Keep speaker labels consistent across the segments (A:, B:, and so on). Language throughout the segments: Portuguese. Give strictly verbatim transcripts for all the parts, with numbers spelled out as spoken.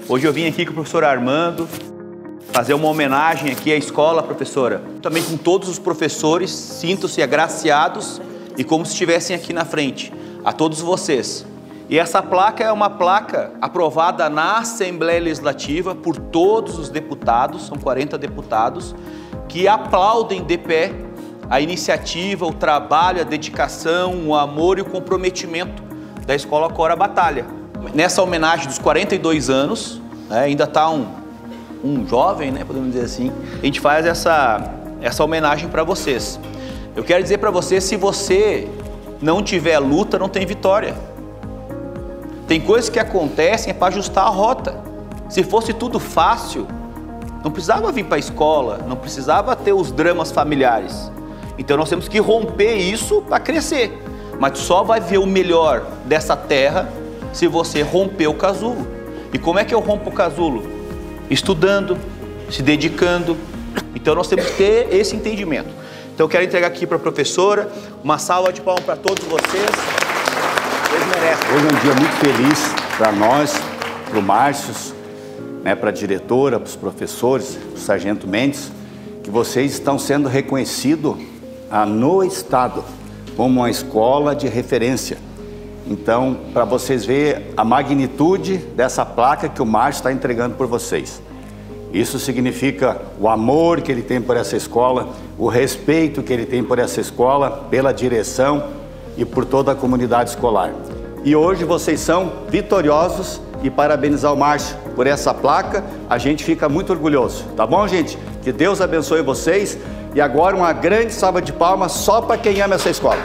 A: Hoje eu vim aqui com o professor Armando fazer uma homenagem aqui à escola, professora. Também com todos os professores, sintam-se agraciados e como se estivessem aqui na frente, a todos vocês. E essa placa é uma placa aprovada na Assembleia Legislativa por todos os deputados, são quarenta deputados, que aplaudem de pé a iniciativa, o trabalho, a dedicação, o amor e o comprometimento da Escola Cora Batalha. Nessa homenagem dos quarenta e dois anos, né, ainda está um, um jovem, né, podemos dizer assim, a gente faz essa, essa homenagem para vocês. Eu quero dizer para vocês, se você não tiver luta, não tem vitória. Tem coisas que acontecem é para ajustar a rota. Se fosse tudo fácil, não precisava vir para a escola, não precisava ter os dramas familiares. Então nós temos que romper isso para crescer. Mas só vai ver o melhor dessa terra se você romper o casulo. E como é que eu rompo o casulo? Estudando, se dedicando. Então nós temos que ter esse entendimento. Então eu quero entregar aqui para a professora uma salva de palmas para todos vocês. Vocês merecem.
B: Hoje é um dia muito feliz para nós, para o Márcio, né, para a diretora, para os professores, para o Sargento Mendes, que vocês estão sendo reconhecidos ah, no Estado como uma escola de referência. Então, para vocês verem a magnitude dessa placa que o Márcio está entregando por vocês. Isso significa o amor que ele tem por essa escola, o respeito que ele tem por essa escola, pela direção e por toda a comunidade escolar. E hoje vocês são vitoriosos e parabenizar o Márcio por essa placa, a gente fica muito orgulhoso, tá bom, gente? Que Deus abençoe vocês e agora uma grande salva de palmas só para quem ama essa escola.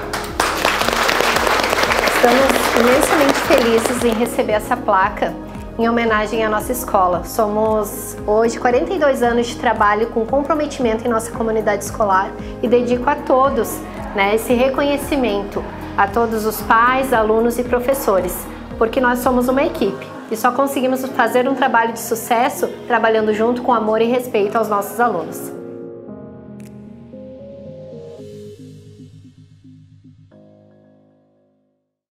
C: Estamos imensamente felizes em receber essa placa em homenagem à nossa escola. Somos hoje quarenta e dois anos de trabalho com comprometimento em nossa comunidade escolar e dedico a todos, né, esse reconhecimento, a todos os pais, alunos e professores, porque nós somos uma equipe e só conseguimos fazer um trabalho de sucesso trabalhando junto com amor e respeito aos nossos alunos.